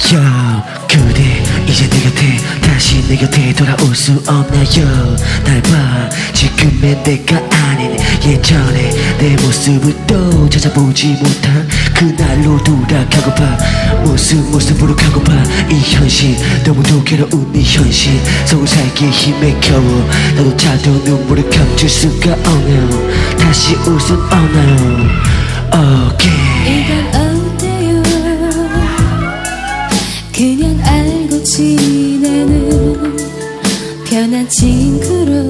Yo, 그대 이제 내 곁에 다시 내 곁에 돌아올 수 없나요? 날 봐, 지금의 내가 아닌 예전에 내 모습을 또 찾아보지 못한 그날로 돌아가고파. 모습으로 가고파. 이 현실 너무도 괴로운 이 현실 속을 살기에 힘에 겨워. 나도 자도 눈물을 감출 수가 없네요. 다시 올 순 없나요? Okay. 이건 어때요? 그냥 알고 지내는 편한 친구로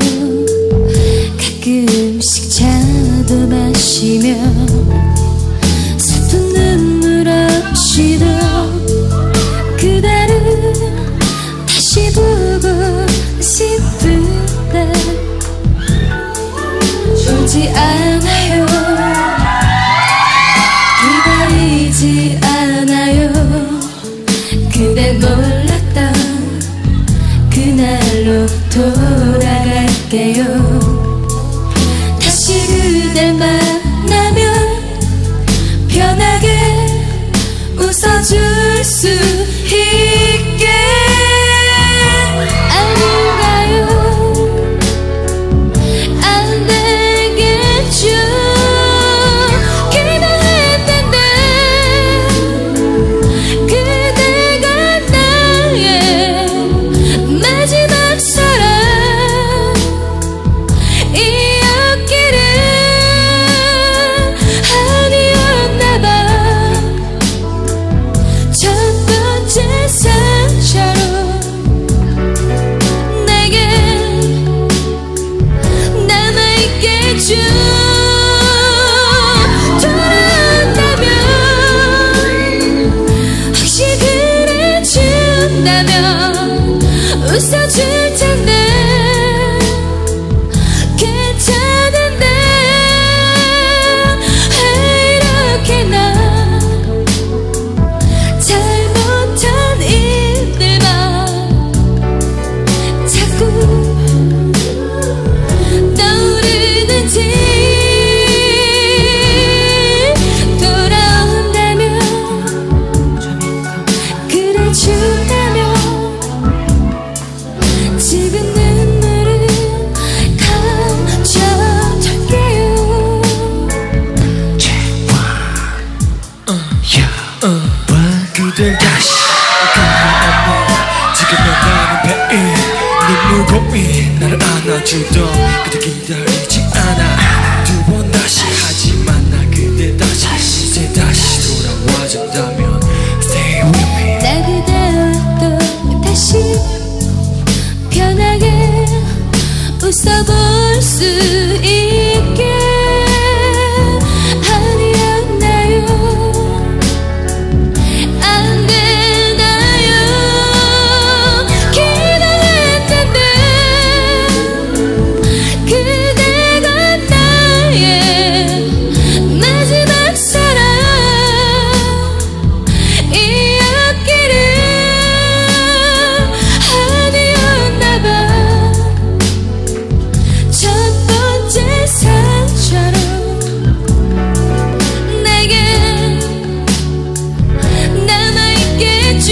가끔씩 차도 마시며 슬픈 눈물 없이도 그대를 다시 보고 싶은데 보지 않아요. 기다리지 않아요. 그대 몰랐던 그날로 돌아갈게요. 다시 그댈 만나면 편하게 웃어줄 수 있게. 아닌가요? 안 되겠죠. 기도했는데 그대가 나의 마지막 사랑 이었기를. 아니었나봐. 첫 번째 상처로 내게 남아있겠죠. 돌아온다면 혹시 그래준다면 웃어줄 텐데 괜찮은데 왜 이렇게 나 잘못한 일들만 자꾸 떠오르는지. 돌아온다면 그래준다면 지금 눈물을 감춰둘게요. 그댈 다시 가만히 지금 나가는 배인 눈물 고인 나를 안아주던 그대 기다리지 않아. 두 번 다시 하지만 나 그대 다시 이제 다시 돌아와준다면 Stay with me. 나 그대와 또 다시 편하게 웃어볼 수 있게. 아니었나요? 안 되나요? 기도했는데 그대가 나의 마지막 사랑 이었기를. 아니었나봐. 첫 번째 상처로 내게 남아있겠죠.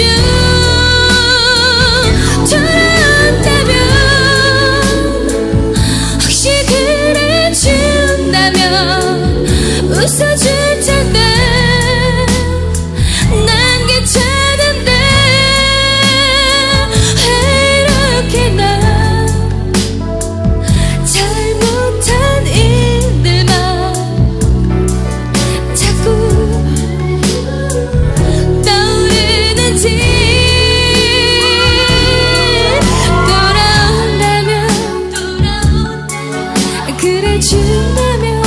돌아온다면 혹시 그래준다면 웃어줄 텐데 난 괜찮은데 왜 이렇게 나 잘못한 일들만 자꾸 떠오르는지. 돌아온다면 그래준다면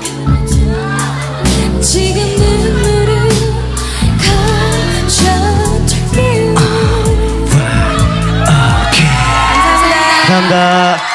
지금 눈물을 감춰둘게요. 감사합니다.